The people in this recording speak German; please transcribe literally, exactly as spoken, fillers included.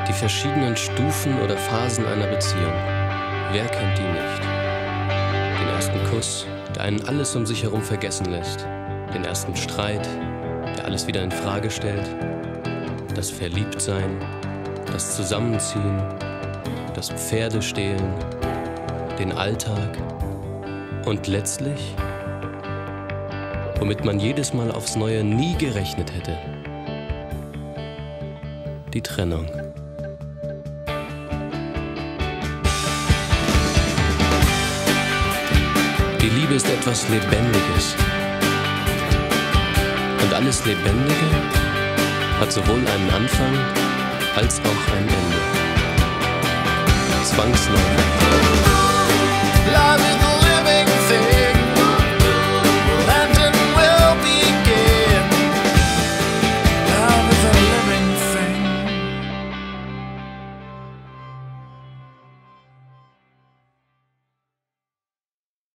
Die verschiedenen Stufen oder Phasen einer Beziehung. Wer kennt die nicht? Den ersten Kuss, der einen alles um sich herum vergessen lässt. Den ersten Streit, der alles wieder in Frage stellt. Das Verliebtsein, das Zusammenziehen, das Pferdestehlen, den Alltag und letztlich, womit man jedes Mal aufs Neue nie gerechnet hätte, die Trennung. Die Liebe ist etwas Lebendiges. Und alles Lebendige hat sowohl einen Anfang als auch ein Ende. Zwangsläufig.